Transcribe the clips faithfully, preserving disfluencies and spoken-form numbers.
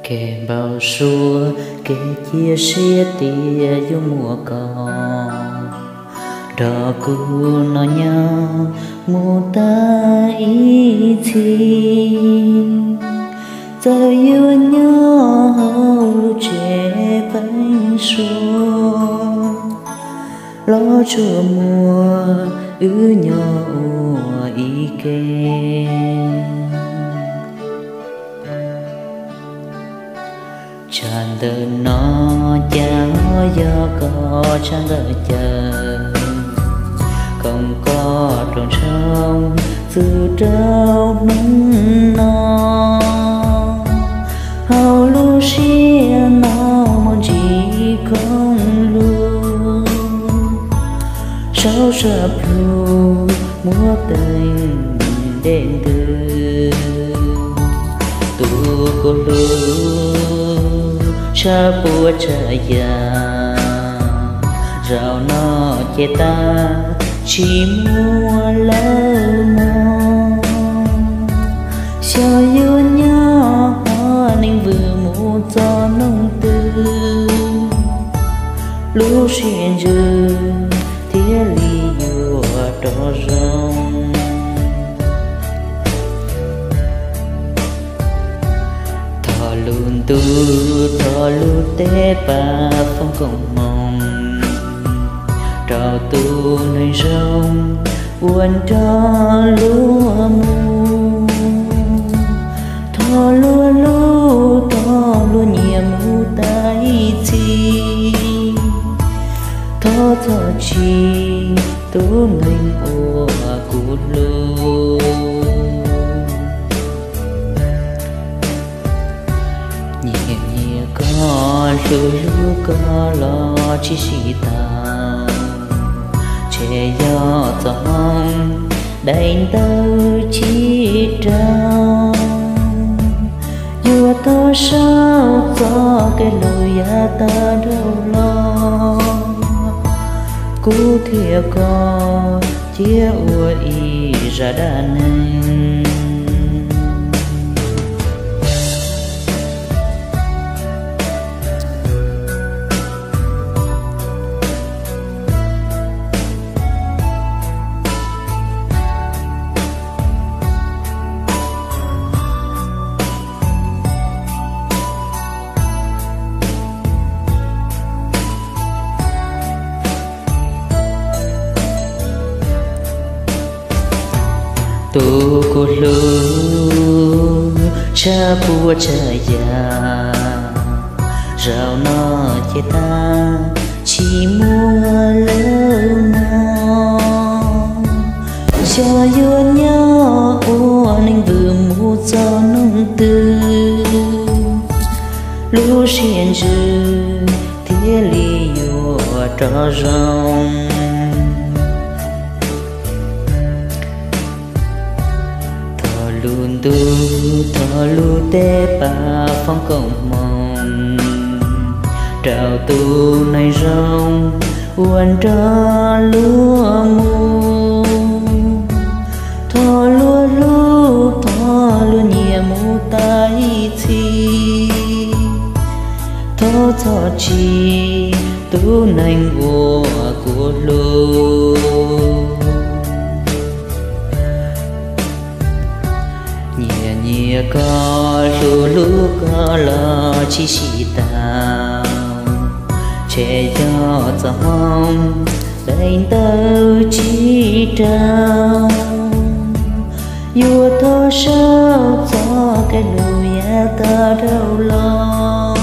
kẻ bao xua kẻ chia sẻ tia yêu mùa cò đó cứ nói nhau mùa ta ý chi giờ yêu nhau hầu trẻ bánh xua lo cho mùa ư nhau ý kê tràn đời nó chẳng do có chẳng đời chờ không có tròn sông sự trao nắng nó hầu lu xia nó mong chỉ không luôn sao sập lu múa tình đen từ tu cô lu cha bùa cha già rào nó che ta chỉ mua lỡ mong cho yêu nhau nên vừa mua cho nông tư lúc xuyên dư thiết lý yêu đỏ rong thọ luôn tu thọ luôn tế bà phong cộng mong trào tu nơi rong buồn cho lúa mù thọ lúa lúa thọ lúa nhẹ mù tay chi thọ thọ chi tu ngành ủa cụ lúa nhẹ nhẹ có lúa lúa có lo chi sĩ tao che gió giông đánh tơ chi trao vừa to sao có cái lối ta đâu lo cú thiệt có chia ua ý ra đà nênh tu cô lu cha bùa cha già rào nó che ta chỉ mua lỡ mong cho yêu nhau nên vừa mua cho nông tư lúc xuyên dư thiết lý yêu trò rong luôn tu thọ lu tế bà phong cộng mong trào tu này rong uốn cho lúa mù thọ lúa lúa thọ lúa nhẹ mù tay chi thọ thọ chi tu nành của của lúa nhẹ có lú lú có lo chi sĩ tao che cho giông đánh tơ chi trao vừa thô sao cho cái lùi ta đâu lo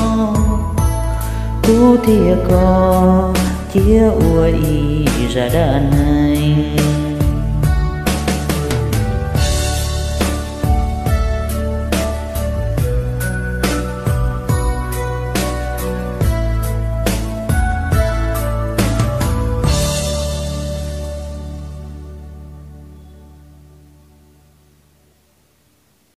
cú thiệt có chia ua ý ra đà nênh